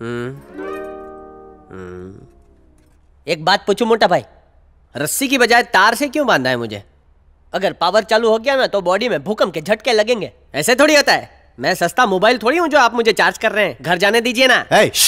एक बात पूछूं मोटा भाई, रस्सी की बजाय तार से क्यों बांधा है मुझे? अगर पावर चालू हो गया ना तो बॉडी में भूकंप के झटके लगेंगे। ऐसे थोड़ी होता है। मैं सस्ता मोबाइल थोड़ी हूँ जो आप मुझे चार्ज कर रहे हैं। घर जाने दीजिए ना।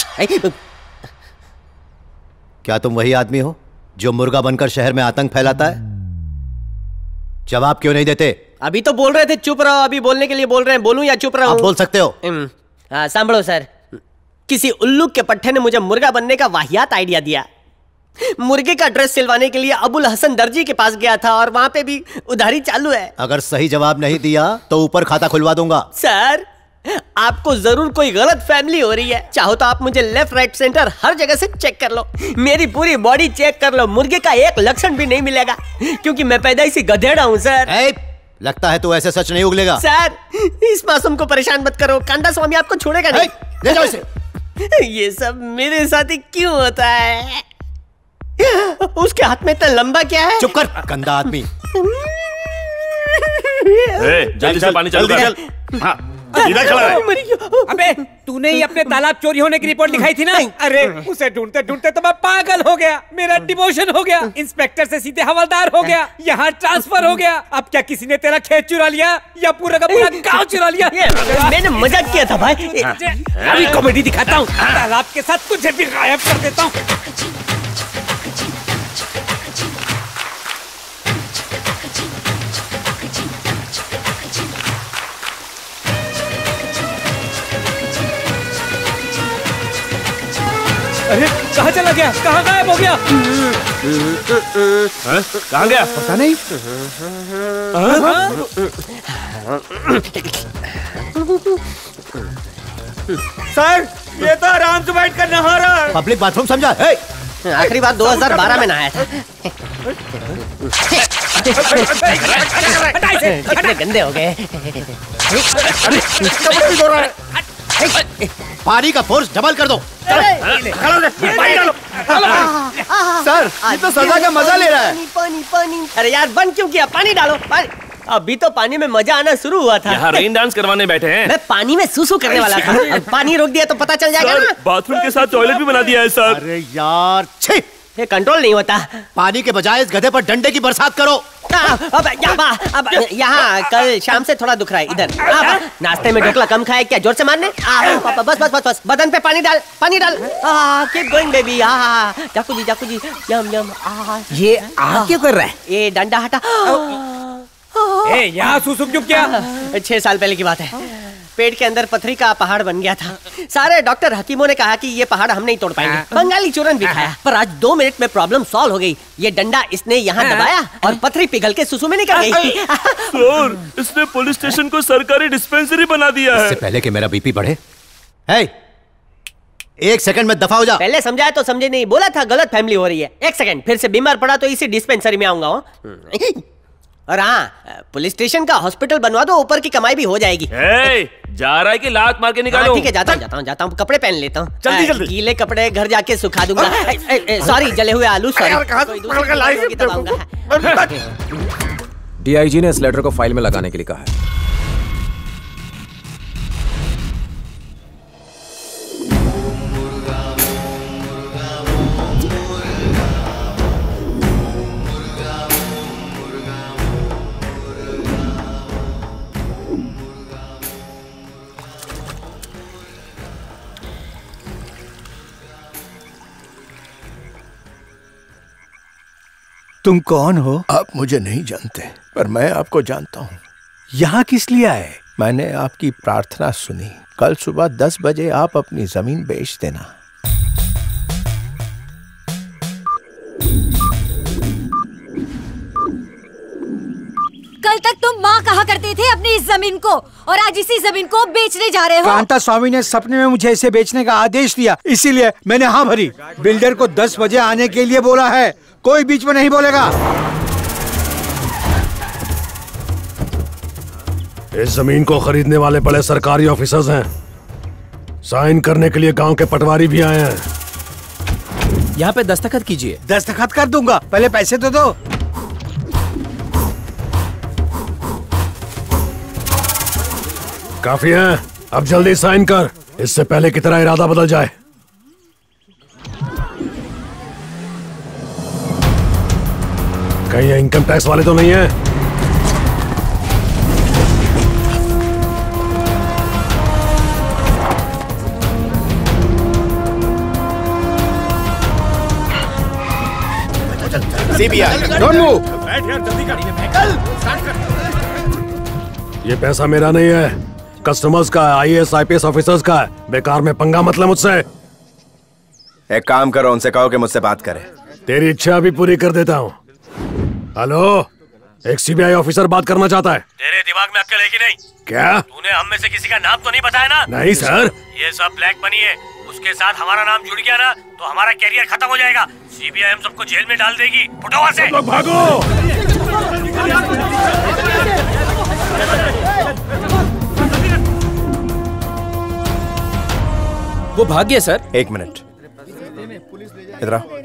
क्या तुम वही आदमी हो जो मुर्गा बनकर शहर में आतंक फैलाता है? जवाब क्यों नहीं देते? अभी तो बोल रहे थे चुप रहो, अभी बोलने के लिए बोल रहे हैं। बोलूं या चुप रहूं? आप बोल सकते हो। सांभळो सर, किसी उल्लू के पट्टे ने मुझे मुर्गा बनने का वाहियात आइडिया दिया। मुर्गे का ड्रेस सिलवाने के लिए अबुल हसन दर्जी के पास गया था और वहां पे भी उधारी चालू है। अगर सही जवाब नहीं दिया तो ऊपर खाता खुलवा दूंगा। सर, आपको जरूर कोई गलत फैमिली हो रही है। चाहो तो आप मुझे लेफ्ट राइट सेंटर हर जगह से चेक कर लो, मेरी पूरी बॉडी चेक कर लो, मुर्गे का एक लक्षण भी नहीं मिलेगा, क्योंकि मैं पैदाइशी गधेड़ा हूँ सर। लगता है तो ऐसे सच नहीं उगलेगा। सर, इस मासूम को परेशान मत करो, कांदा स्वामी आपको छोड़ेगा नहीं। ले जाओ इसे। ये सब मेरे साथ ही क्यों होता है? उसके हाथ में इतना लंबा क्या है? चुप कर गंदा आदमी। जल्दी से पानी चालू कर। हाँ, इधर खड़ा है। अबे तूने ही अपने तालाब चोरी होने की रिपोर्ट लिखाई थी ना? अरे उसे ढूंढते ढूंढते तो मैं पागल हो गया। मेरा डिमोशन हो गया, इंस्पेक्टर से सीधे हवलदार हो गया, यहाँ ट्रांसफर हो गया। अब क्या किसी ने तेरा खेत चुरा लिया या पूरा का पूरा गांव चुरा लिया? मैंने मजाक किया था भाई। अभी कॉमेडी दिखाता हूँ, तालाब के साथ तुझे भी गायब कर देता हूँ। अरे कहाँ चला गया? कहाँ गायब हो गया? कहाँ गया? पता नहीं। सर, ये तो आराम से बैठ कर नहा रहा है। पब्लिक बाथरूम समझा? आखिरी बार 2012 में नहाया था। कितने गंदे हो गए। पानी का फोर्स डबल कर दो। सर, ये तो सजा का मजा ले रहा है। पानी पानी। अरे यार बंद क्यों किया? पानी डालो। अभी तो पानी में मजा आना शुरू हुआ था। यहाँ रेन डांस करवाने बैठे हैं। मैं पानी में सुसु करने वाला था। अब पानी रोक दिया तो पता चल जाएगा ना। बाथरूम के साथ टॉयलेट भी बना दिया है सर। अरे यार, छी! ये कंट्रोल नहीं होता। पानी के बजाय इस गधे पर डंडे की बरसात करो। अब यहाँ कल शाम से थोड़ा दुख रहा है। इधर नाश्ते में ढोकला कम खाए क्या? जोर से मारने। बस बस बस बस, बदन पे पानी डाल, पानी डाल। Keep going baby. जाकू जी यम यम। ये क्यों कर रहा है? ये डंडा हटा। यहाँ सुसु क्यों किया? 6 साल पहले की बात है। पेट के अंदर पथरी का पहाड़ बन गया था। सारे डॉक्टर हकीमों ने कहा कि ये पहाड़ हम नहीं तोड़ पाएंगे। बंगाली चूरन भी खाया, पर आज 2 मिनट में प्रॉब्लम सॉल्व हो गई। ये डंडा इसने यहाँ दबाया और पथरी पिघल के सुसु में निकल गई। सर, इसने पुलिस स्टेशन को सरकारी डिस्पेंसरी बना दिया है। इससे पहले कि मेरा बीपी बढ़े। एक सेकंड में दफा हो जा। पहले समझाया तो समझे नहीं। बोला था गलत फैमिली हो रही है। एक सेकंड, फिर से बीमार पड़ा तो इसी डिस्पेंसरी में आऊंगा। और हाँ, पुलिस स्टेशन का हॉस्पिटल बनवा दो, ऊपर की कमाई भी हो जाएगी। जा रहा है कि लात मार के निकालो? ठीक है, जाता हूँ, कपड़े पहन लेता हूँ। जल्दी। गीले कपड़े घर जाके सुखा दूंगा। सॉरी, जले हुए आलू। सॉरी। डीआईजी ने इस लेटर को फाइल में लगाने के लिए कहा है। तुम कौन हो? आप मुझे नहीं जानते, पर मैं आपको जानता हूँ। यहाँ किस लिए आए? मैंने आपकी प्रार्थना सुनी। कल सुबह 10 बजे आप अपनी जमीन बेच देना। कल तक तुम माँ कहा करते थे अपनी इस जमीन को, और आज इसी जमीन को बेचने जा रहे हो। कांता स्वामी ने सपने में मुझे इसे बेचने का आदेश दिया, इसीलिए मैंने हाँ भरी। बिल्डर को 10 बजे आने के लिए बोला है, कोई बीच में नहीं बोलेगा। इस जमीन को खरीदने वाले बड़े सरकारी ऑफिसर्स हैं। साइन करने के लिए गांव के पटवारी भी आए हैं। यहाँ पे दस्तखत कीजिए। दस्तखत कर दूंगा, पहले पैसे तो दो। काफी है, अब जल्दी साइन कर, इससे पहले की तरह इरादा बदल जाए। कहीं ये इनकम टैक्स वाले तो नहीं है? CBI, don't move. बैठ यार, जल्दी कर। ये पैसा मेरा नहीं है, कस्टमर्स का है, IAS IPS ऑफिसर्स का है। बेकार में पंगा मतलब मुझसे। एक काम करो, उनसे कहो कि मुझसे बात करें। तेरी इच्छा भी पूरी कर देता हूँ। हेलो, एक CBI ऑफिसर बात करना चाहता है। तेरे दिमाग में अक्ल है कि नहीं? क्या? तूने हम में से किसी का नाम तो नहीं बताया ना? नहीं सर। ये सब ब्लैक मनी है, उसके साथ हमारा नाम जुड़ गया ना तो हमारा कैरियर खत्म हो जाएगा। CBI हम सबको जेल में डाल देगी। उठो वहाँ से। लोग भागो। वो भाग गया सर। एक मिनट, इधर आओ।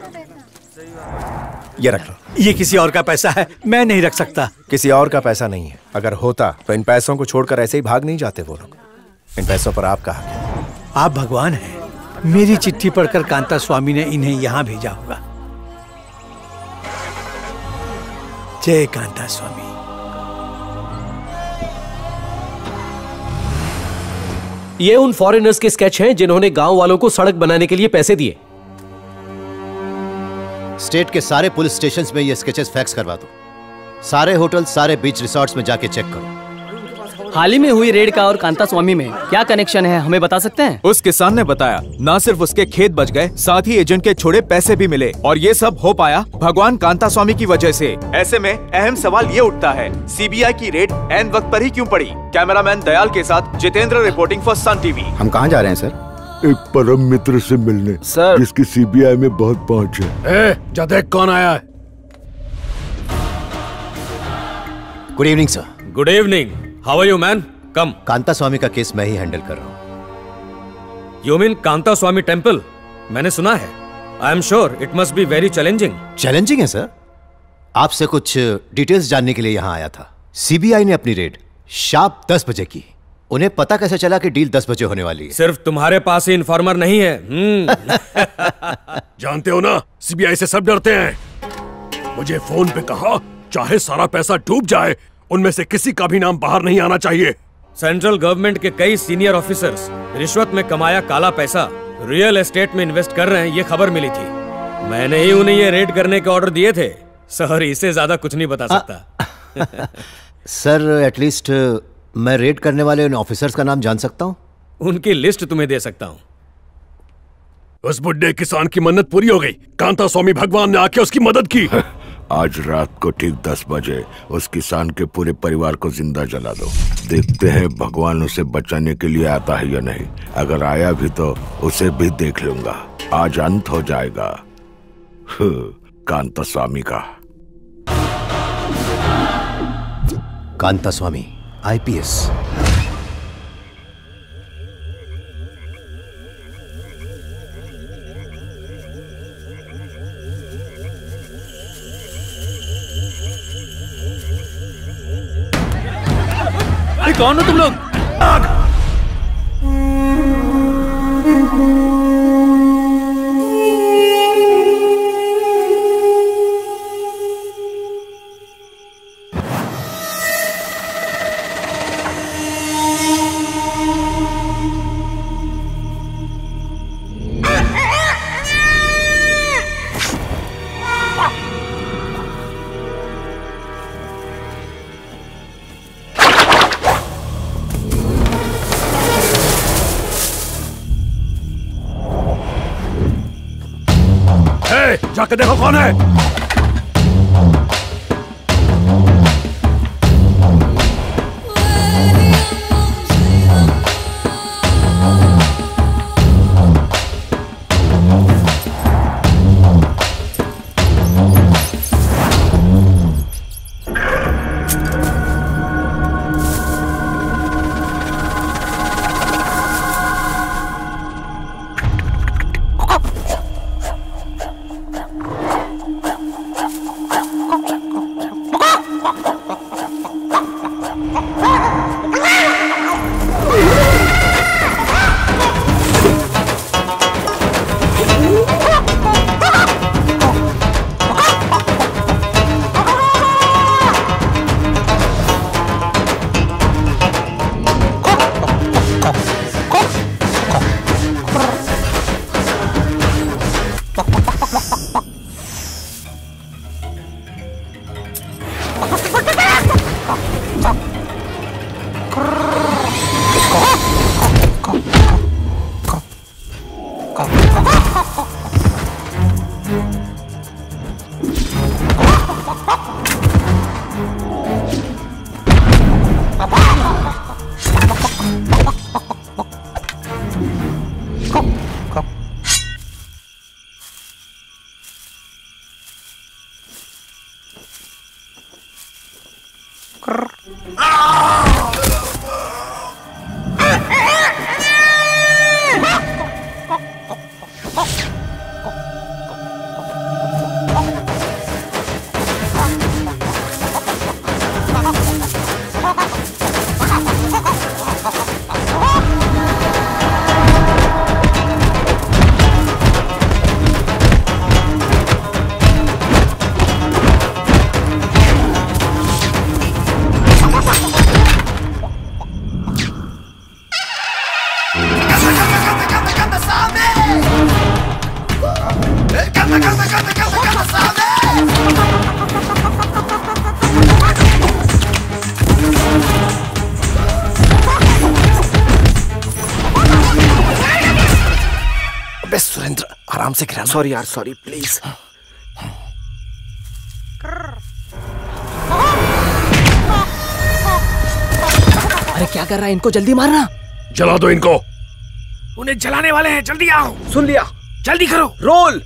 ये रख लो। ये किसी और का पैसा है, मैं नहीं रख सकता। किसी और का पैसा नहीं है। अगर होता तो इन पैसों को छोड़कर ऐसे ही भाग नहीं जाते वो लोग। इन पैसों पर आपका हक है। आप भगवान हैं। मेरी चिट्ठी पढ़कर कांता स्वामी ने इन्हें यहाँ भेजा होगा। जय कांता स्वामी। ये उन फॉरेनर्स के स्केच हैं जिन्होंने गांव वालों को सड़क बनाने के लिए पैसे दिए। स्टेट के सारे पुलिस स्टेशंस में ये स्केचेस फैक्स करवा दो। सारे होटल, सारे बीच रिसॉर्ट्स में जाके चेक करो। हाल ही में हुई रेड का और कांता स्वामी में क्या कनेक्शन है, हमें बता सकते हैं? उस किसान ने बताया, न सिर्फ उसके खेत बच गए, साथ ही एजेंट के छोड़े पैसे भी मिले। और ये सब हो पाया भगवान कांता स्वामी की वजह से। ऐसे में अहम सवाल ये उठता है, CBI की रेड ऐन वक्त पर ही क्यों पड़ी? कैमरामैन दयाल के साथ Jitendra reporting for Sun TV. हम कहाँ जा रहे हैं सर? एक परम मित्र से मिलने सर, जिसकी CBI में बहुत पहुंच है। जा देख कौन आया है। Good evening sir. Good evening. How are you man? Come. Kanta Swami का केस मैं ही हैंडल कर रहा हूँ। You mean Kanta Swami temple? मैंने सुना है। I am sure it must be very challenging. Challenging है सर। आपसे कुछ डिटेल्स जानने के लिए यहाँ आया था। CBI ने अपनी रेड शार्प 10 बजे की। उन्हें पता कैसे चला कि डील 10 बजे होने वाली है? सिर्फ तुम्हारे पास ही इन्फॉर्मर नहीं है। जानते हो ना, CBI से सब डरते हैं। मुझे फोन पे कहा, चाहे सारा पैसा डूब जाए, उनमें से किसी का भी नाम बाहर नहीं आना चाहिए। सेंट्रल गवर्नमेंट के कई सीनियर ऑफिसर्स रिश्वत में कमाया काला पैसा रियल एस्टेट में इन्वेस्ट कर रहे हैं, ये खबर मिली थी। मैंने ही उन्हें ये रेड करने के ऑर्डर दिए थे। सर, इससे ज्यादा कुछ नहीं बता सकता। सर, एटलीस्ट मैं रेड करने वाले उन ऑफिसर्स का नाम जान सकता हूँ? उनकी लिस्ट तुम्हें दे सकता हूँ। उस बुड्ढे किसान की मन्नत पूरी हो गई। कांता स्वामी भगवान ने आके उसकी मदद की। आज रात को ठीक 10 बजे उस किसान के पूरे परिवार को जिंदा जला दो। देखते हैं भगवान उसे बचाने के लिए आता है या नहीं। अगर आया भी तो उसे भी देख लूंगा। आज अंत हो जाएगा कांता स्वामी का। कांता स्वामी IPS। कौन हो तुम लोग? जाके देखो कौन है। आराम से गिराना। सॉरी यार, सॉरी प्लीज। अरे क्या कर रहा है? इनको जल्दी मारना। जला दो इनको। उन्हें जलाने वाले हैं, जल्दी आओ। सुन लिया, जल्दी करो। रोल।